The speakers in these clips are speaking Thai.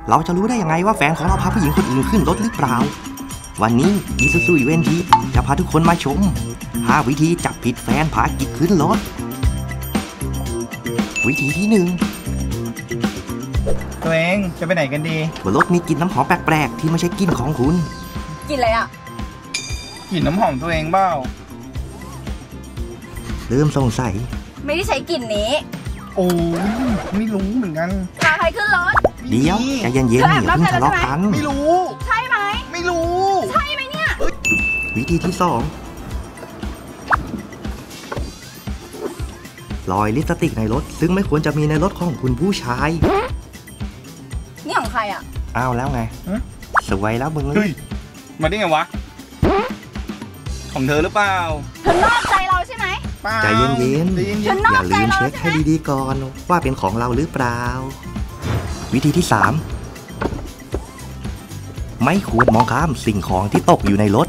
เราจะรู้ได้ยังไงว่าแฟนของเราพาผู้หญิงคนอื่นขึ้นรถหรือเปล่าวันนี้อีซูซูอีเวนทีจะพาทุกคนมาชม5วิธีจับผิดแฟนพากิ๊กขึ้นรถวิธีที่1 ตัวเองจะไปไหนกันดีบนรถมีกลิ่นน้ำหอมแปลกๆที่ไม่ใช่กลิ่นของคุณกลิ่นอะไรอ่ะกลิ่นน้ำหอมตัวเองเปล่าเริ่มสงสัยไม่ได้ใช้กลิ่นนี้โอ้ไม่รู้เหมือนกันพาใครขึ้นรถเดี๋ยวใจเย็นๆอย่าเพิ่งทะเลาะกันไม่รู้ใช่ไหมไม่รู้ใช่ไหมเนี่ยวิธีที่2รอยลิปสติกในรถซึ่งไม่ควรจะมีในรถของคุณผู้ชายนี่ของใครอ่ะอ้าวแล้วไงสวยแล้วมึงเฮ้ยมาได้ไงวะของเธอหรือเปล่าเธอนอกใจเราใช่ไหมใจเย็นๆอย่าลืมเช็คให้ดีๆก่อนว่าเป็นของเราหรือเปล่าวิธีที่3ไม่ควรมองข้ามสิ่งของที่ตกอยู่ในรถ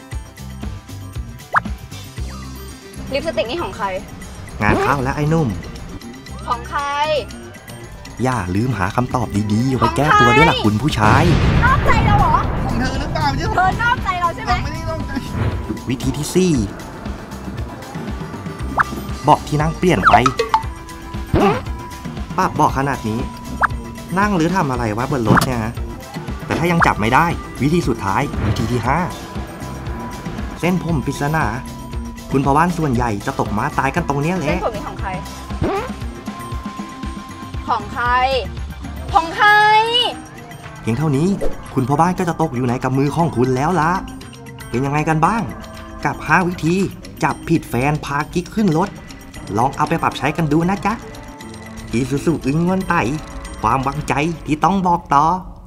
ลิปสติกนี่ของใครงานเข้าแล้วไอ้นุ่มของใครอย่าลืมหาคำตอบดีๆไว้แก้ตัวด้วยล่ะคุณผู้ชายนอกใจเราเหรอของเธอหรือเปล่าเธอนอกใจเราใช่ไหมไม่ได้นอกใจวิธีที่4เบาะที่นั่งเปลี่ยนไปป้าเบาะขนาดนี้นั่งหรือทำอะไรวะบนรถเนี่ยนะแต่ถ้ายังจับไม่ได้วิธีสุดท้ายวิธีที่5เส้นผมปริศนาคุณพ่อบ้านส่วนใหญ่จะตกม้าตายกันตรงนี้แหละเส้นผมนี้ของใครของใครของใครเพียงเท่านี้คุณพ่อบ้านก็จะตกอยู่ในกำมือของคุณแล้วล่ะเป็นยังไงกันบ้างกับ5วิธีจับผิดแฟนพากิ๊กขึ้นรถลองเอาไปปรับใช้กันดูนะจ๊ะอีซูซูอึ้งเงินไต่ความหวังใจที่ต้องบอกต่อ